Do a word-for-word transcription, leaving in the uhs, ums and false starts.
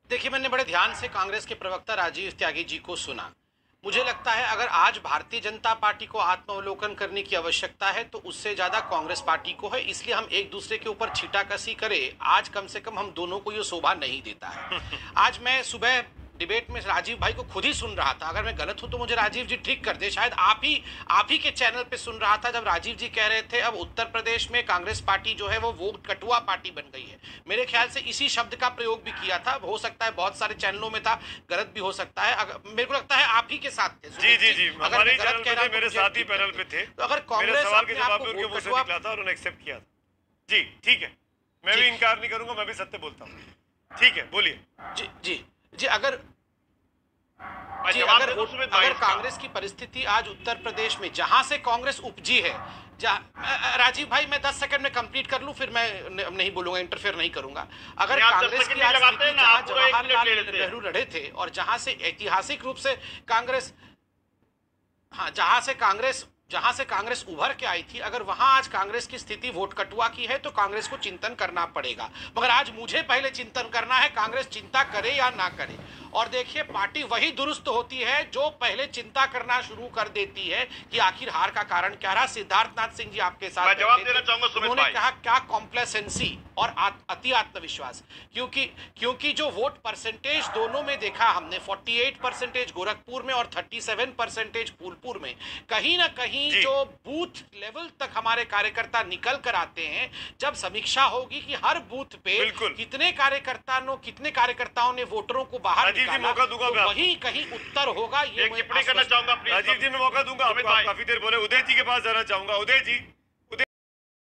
देखिए, मैंने बड़े ध्यान से कांग्रेस के प्रवक्ता राजीव त्यागी जी को सुना। मुझे लगता है अगर आज भारतीय जनता पार्टी को आत्मावलोकन करने की आवश्यकता है तो उससे ज्यादा कांग्रेस पार्टी को है। इसलिए हम एक दूसरे के ऊपर छींटाकसी करें, आज कम से कम हम दोनों को ये शोभा नहीं देता है। आज मैं सुबह डिबेट में राजीव भाई को खुद ही सुन रहा था। अगर मैं गलत हूं तो मुझे राजीव जी ठीक कर दे। शायद आप ही आप ही के चैनल पे सुन रहा था जब राजीव जी कह रहे थे अब उत्तर प्रदेश में कांग्रेस पार्टी जो है वो वोट कटुआ पार्टी बन गई है। मेरे ख्याल से इसी शब्द का प्रयोग भी किया था। हो सकता है बहुत सारे चैनलों में था, गलत भी हो सकता है। अगर मेरे को लगता है आप ही के साथ थे। जी जी जी, अगर मैं गलत कह रहा हूं मेरे साथ ही पैनल पे थे, तो अगर कांग्रेस सवाल के अपने जवाब आप में को उनके वोट मुंह से कटुआ निकला था और उन्होंने एक्सेप्ट किया था। जी ठीक है, मैं भी इनकार नहीं करूंगा, मैं भी सत्य बोलता हूँ। ठीक है, बोलिए। जी जी जी अगर जी अगर अगर कांग्रेस की परिस्थिति आज उत्तर प्रदेश में जहां से कांग्रेस उपजी है, राजीव भाई मैं दस सेकंड में कंप्लीट कर लूं फिर मैं नहीं बोलूंगा, इंटरफेयर नहीं करूंगा। अगर कांग्रेस की आज स्थिति जहां जवाहरलाल नेहरू लड़े थे और जहां से ऐतिहासिक रूप से कांग्रेस हाँ जहां से कांग्रेस जहां से कांग्रेस उभर के आई थी, अगर वहां आज कांग्रेस की स्थिति वोट कटुआ की है तो कांग्रेस को चिंतन करना पड़ेगा। मगर आज मुझे पहले चिंतन करना है कांग्रेस चिंता करे या ना करे। और देखिए, पार्टी वही दुरुस्त होती है जो पहले चिंता करना शुरू कर देती है कि आखिर हार का कारण क्या रहा। सिद्धार्थनाथ सिंह जी आपके साथ जवाब देना चाहूंगा। उन्होंने कहा क्या कॉम्प्लेसेंसी और अति आत्मविश्वास, क्योंकि क्योंकि जो वोट परसेंटेज दोनों में देखा हमने, अड़तालीस परसेंटेज गोरखपुर में और सैंतीस परसेंटेज फूलपुर में, कहीं ना कहीं जो बूथ लेवल तक हमारे कार्यकर्ता निकल कर आते हैं, जब समीक्षा होगी कि हर बूथ पे कितने कार्यकर्ताओं कितने कार्यकर्ताओं ने वोटरों को बाहर निकाला, मौका दूंगा तो वही कहीं उत्तर होगा। ये टिप्पणी करना चाहूंगा। राजीव जी मैं मौका दूंगा, काफी देर बोले। उदय जी के पास जाना चाहूंगा। उदय जी।